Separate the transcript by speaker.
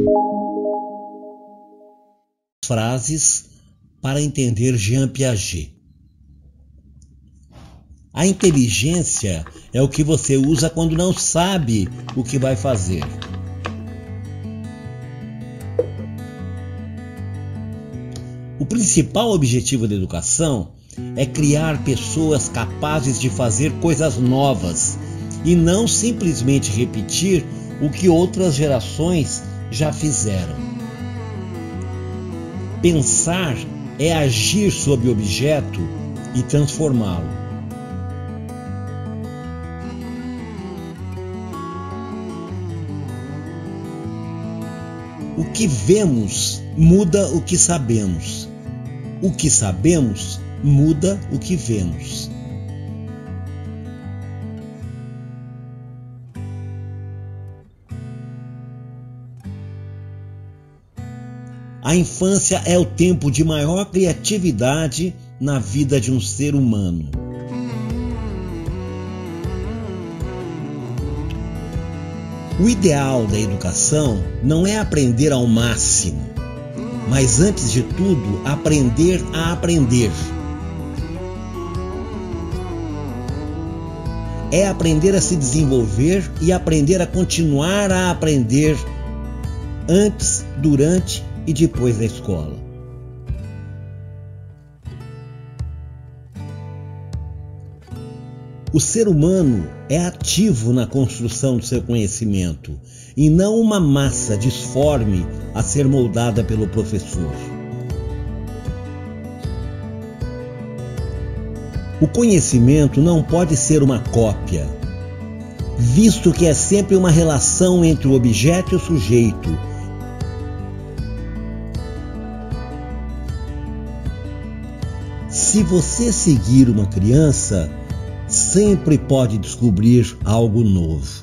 Speaker 1: Frases para entender Jean Piaget. A inteligência é o que você usa quando não sabe o que vai fazer. O principal objetivo da educação é criar pessoas capazes de fazer coisas novas e não simplesmente repetir o que outras gerações já fizeram. Pensar é agir sobre o objeto e transformá-lo. O que vemos muda o que sabemos. O que sabemos muda o que vemos. A infância é o tempo de maior criatividade na vida de um ser humano. O ideal da educação não é aprender ao máximo, mas antes de tudo, aprender a aprender. É aprender a se desenvolver e aprender a continuar a aprender antes, durante e depois da escola. O ser humano é ativo na construção do seu conhecimento e não uma massa disforme a ser moldada pelo professor. O conhecimento não pode ser uma cópia, visto que é sempre uma relação entre o objeto e o sujeito. Se você seguir uma criança, sempre pode descobrir algo novo.